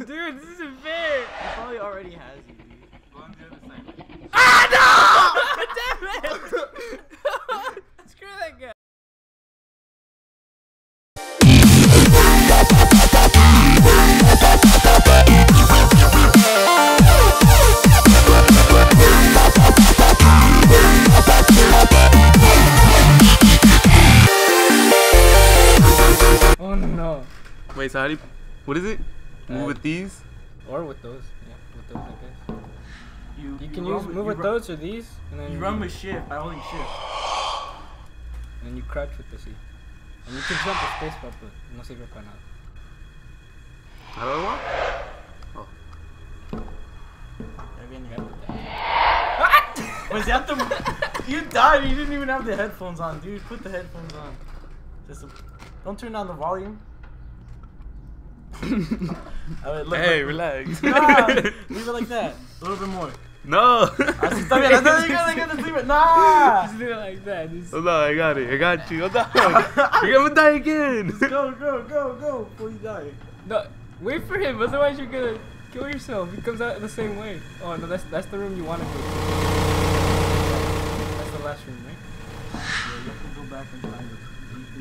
Dude, this isn't fair. He probably already has you, dude. Go on the other side. Ah, no! Damn it! Screw that guy. Oh no. Wait, so how do you, what is it? Move with these? Or with those. Yeah, with those, I guess. You can run use move with those or these, and then You run with shift by holding shift. and you crouch with the C. And you can jump with space bar, but no sirve para nada. How do I walk? Wait, you have to. You died. You didn't even have the headphones on, dude. Put the headphones on. Don't turn down the volume. Hey, relax. Nah, leave it like that. A little bit more. No. Está bien. I thought you gotta leave it. Nah. Just do it like that. Just... Hold on, I got it. I got you. Hold on. You're gonna die again. Go before you die. No, wait for him. Otherwise, you're gonna kill yourself. He comes out the same way. Oh no, that's the room you want to go to. That's the last room, right? Yeah, you have to go back and find it.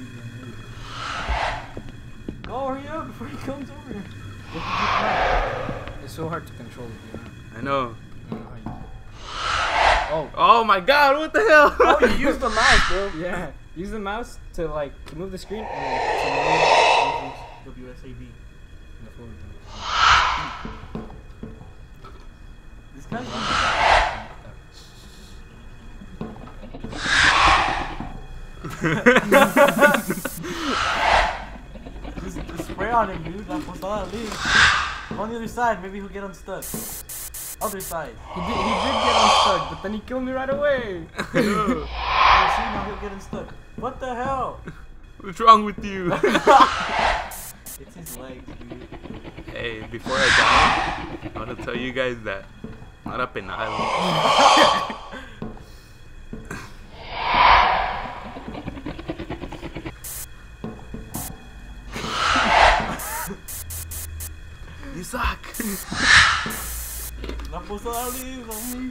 Go, hurry up before he comes over here. It's so hard to control it, you know? I know. I don't know how you do it. Oh. Oh my god, what the hell? Oh, you use the mouse, bro. Yeah. Use the mouse to like to move the screen and to move WSAB. the forward. This guy's just spray on him, dude. La posada leave. On the other side, maybe he'll get unstuck. Other side. He did get unstuck, but then he killed me right away. See, now he'll get unstuck. What the hell? What's wrong with you? It's his legs, dude. Hey, before I die, I want to tell you guys that not a penal. You suck. La posada leave, homie.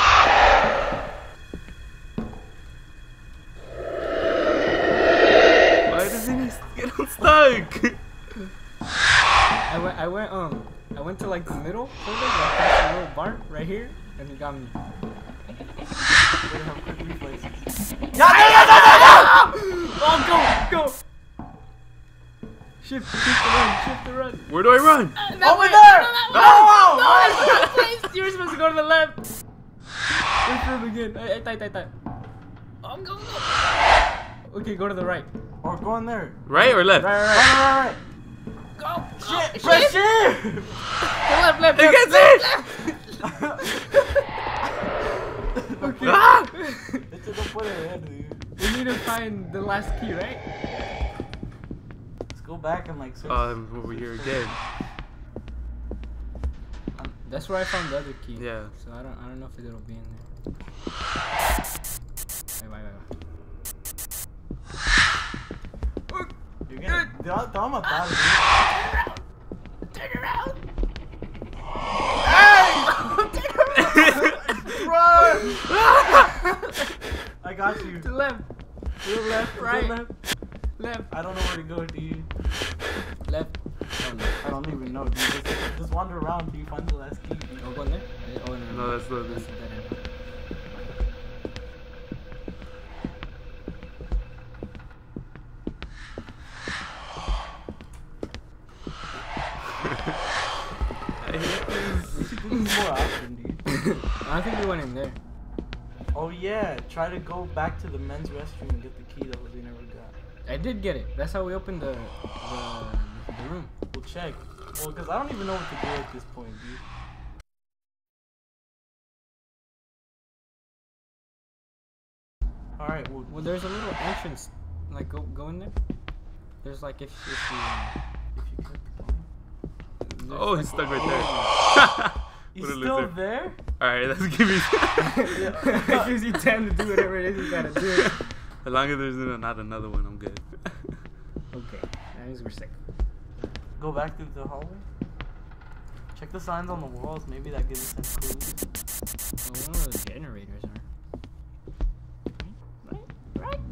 Why doesn't he get unstuck? I went to like the middle, sort of, like past the little bar right here, and he got me. Better have quick reflexes. No! Oh, go! Shift to run. Where do I run? Over there! No! You were supposed to go to the left. Wait for him again. Ay. Oh, go. Okay, go to the right. Or go in there. Right or left? Right. Go. Shit! Press shift! Left. I can see! Okay. Ah! It's a don't put it ahead, dude. We need to find the last key, right? Let's go back and like search. I'm over here again. That's where I found the other key. Yeah. So I don't know if it'll be in there. Wait. You're gonna. Te va a matar, dude. Turn around. Run! I got you. To the left. To the left, Right. To the left. I don't know where to go, dude. Left. Oh no. I don't even know, dude. Just wander around till you find the last key, dude. Oh, go in there? Oh, no. No, that's the. That's the dead end. I hate this. We should do this more often, dude. I think we went in there. Oh yeah, try to go back to the men's restroom and get the key that we never got. I did get it. That's how we opened the room. We'll check. Well, because I don't even know what to do at this point, dude. Alright, Well, there's a little entrance. Like, go in there. There's like if you click on Oh, he's stuck right there. He's What a still loser. there? Alright, let's give you. it gives you time to do whatever it is you gotta do. As long as there's not another one, I'm good. Okay, that means we're sick. Go back through the hallway? Check the signs on the walls. Maybe that gives us some clues. Well, one of the generators are. Right.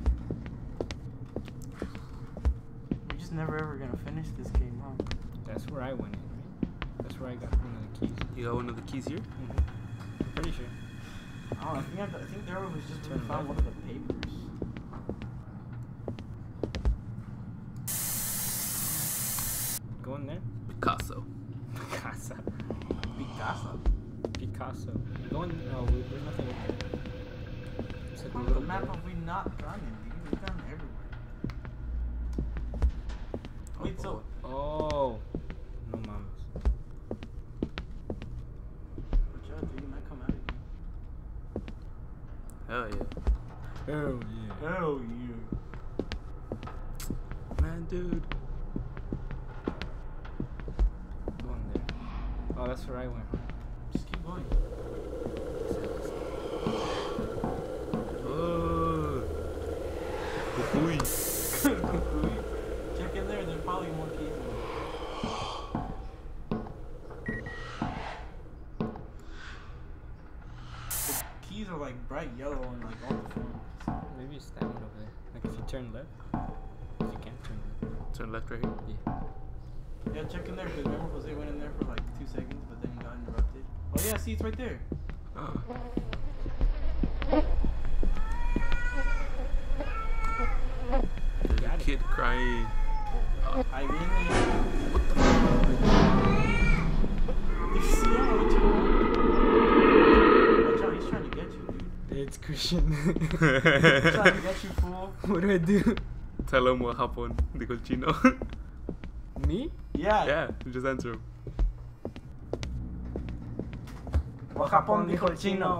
We're just never ever gonna finish this game, huh? That's where I went in, right? That's where I got one of the keys. You got one of the keys here? I'm pretty sure. Oh, I think there was just Turn we found left. one of the papers. Go in there. Picasso. Picasso. Picasso. Picasso. Go in. No, there's nothing in there. It's like a What little map bit. have we not gone in, dude? We've gone everywhere. Wait, so Oh. No mames. watch out, dude. You might come out again. Hell yeah. Hell yeah. Hell yeah. Man, dude. Go in there. Oh, that's where I went. Just keep going. Oh. Uy. Check in there. There's probably more keys in there. The keys are like bright yellow and like all the forms. Maybe it's that one over there. Like if you turn left. If you can't turn left. Turn left right here. Yeah. Yeah, check in there because remember Jose went in there for like 2 seconds, but then he got interrupted. Oh yeah, see, it's right there. Oh. There's a Got it. kid crying. I really. Did you see that? Watch out, he's trying to get you, dude. It's Christian. He's trying to get you, fool. What do I do? Tell him what happened. Dijo el chino. Me? Yeah. Yeah, just answer him. What happened, dijo el chino?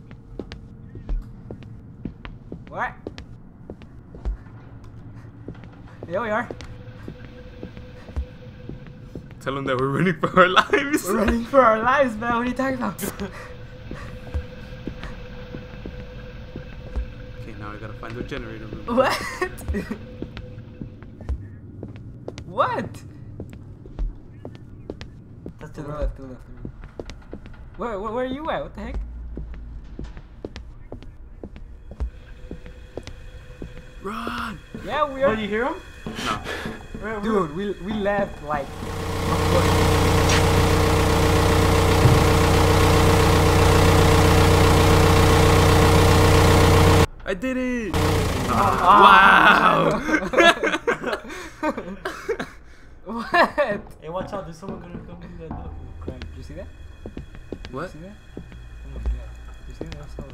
What? Here we are. Tell him that we're running for our lives. We're running for our lives, man. What are you talking about? Okay, now I gotta find the generator room. What? What? That's To the the left. left, to the left. Where are you at? What the heck? Run! Yeah, we Oh, are. you hear him? No. Dude, we left like. I did it! Ah. Wow! What? Hey, watch out, there's someone gonna come through that door. Crap, did you see that? What? See that? Oh my god. You see that? That's so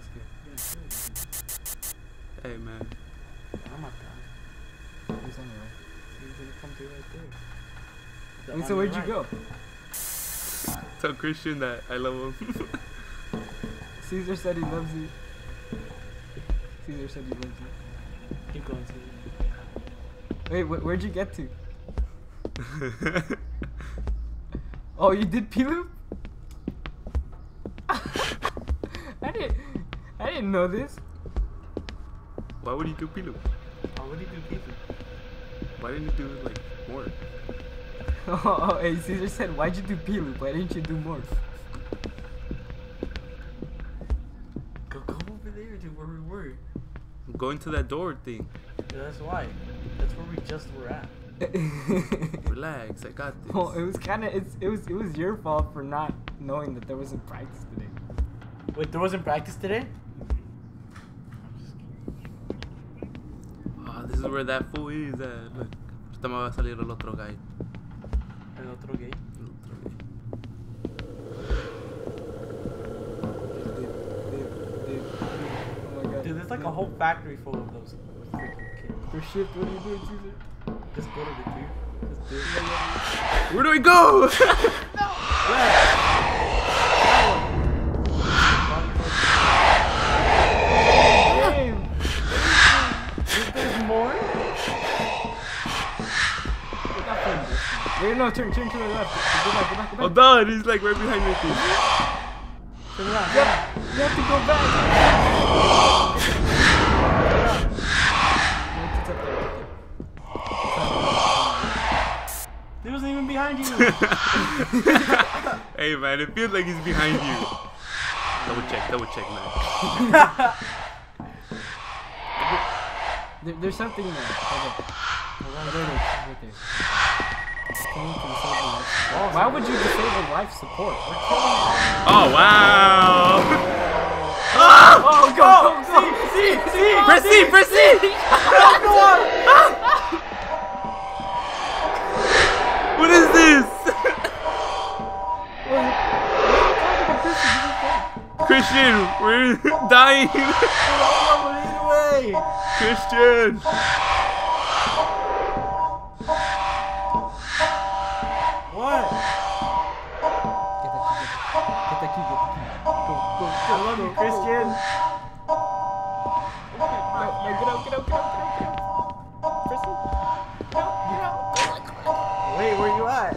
scary. Hey, man. Oh my god. He's on the right. He's gonna come through right there. Wait, so where'd you go? Tell Christian that I love him. Caesar said he loves you. Caesar said he loves you. Keep going, Caesar. Wait, where'd you get to? Oh, you did P-loop? I didn't know this. Why would he do Pilu? Oh, what did you do, Keith? Why didn't he do like more? Oh, hey, Caesar said, why'd you do P-loop? Why didn't you do morph? Go over there to where we were. I'm going to that door thing. Yeah, that's why. That's where we just were at. Relax, I got this. Well, it was kind of it was your fault for not knowing that there wasn't practice today. Wait, there wasn't practice today? Ah, this is where that fool is. Look, ahorita me va a salir el otro guy. El otro gay. El otro guy. Oh my god. Dude, there's like a whole factory full of those freaking kids. For shift, what are you doing, Caesar? Just go to the dude. Just do it. Where do I go? Damn! There's more? Wait, no, turn to the left. Go back. Oh, done. He's like right behind me. Too. Turn around. Yeah, you have to go back. It's up there. He wasn't even behind you. Hey man, it feels like he's behind you. Double check, man. There's something there. Right there. Can you disable life support? Why would you disable life support? Oh wow! Oh, go! See! Press C! What is this? Christian, we're dying. Christian. What? Get the key. Go. I love you, Christian. No, get out. Press it. Get out. Wait, where you at?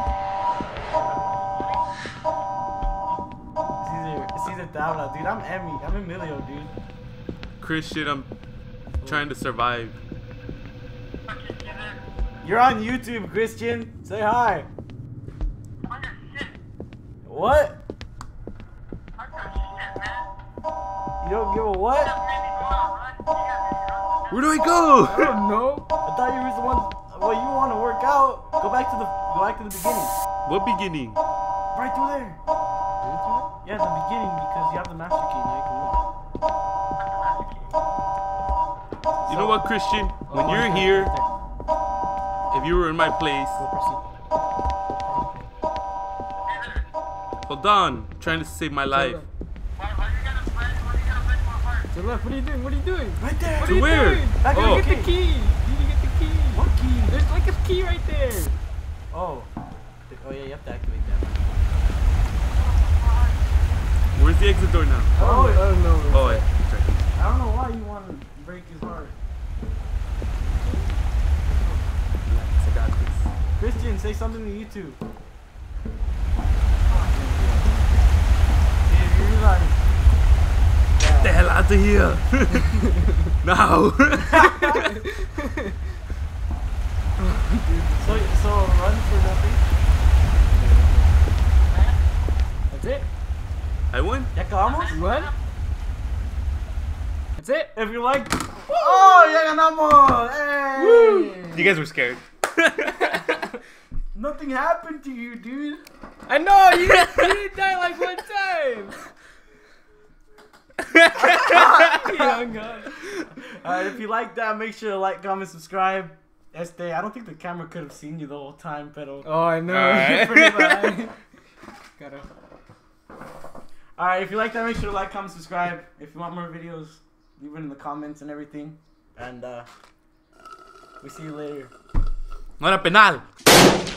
It's either Davla, dude. I'm Emmy. I'm Emilio, dude. Christian, I'm trying to survive. You're on YouTube, Christian. Say hi. What? You don't give a what? Where do I go? I don't know. I thought you was the one. Well, you want to work out? Go back to the beginning. What beginning? Right through there. Yeah, the beginning because you have the master key. Now you can move. You know what, Christian? When you're here, if you were in my place, hold on, I'm trying to save my life. To the left. What are you doing? Right there. What are you where? doing? Back Oh. to Get the key. You need to get the key. What key? There's like a key right there. Oh. Oh yeah, you have to activate that. Where's the exit door now? Oh, I don't know. Oh, wait. It's right here. I don't know why you want to break his heart. Relax, I got this. Christian, say something to YouTube. You're like, Get the hell out of here! Now! so run for nothing. That's it. I won? Ya acabamos? What? That's it. If you like, oh, ya ganamos! Hey! You guys were scared. Nothing happened to you, dude. I know you didn't die like one time. Young God. Alright, if you like that, make sure to like, comment, subscribe. I don't think the camera could have seen you the whole time, pero. Oh, I know. Alright. Pretty bad. Gotta. Alright, if you like that, make sure to like, comment, subscribe. If you want more videos, leave it in the comments and everything. And we see you later. No era penal.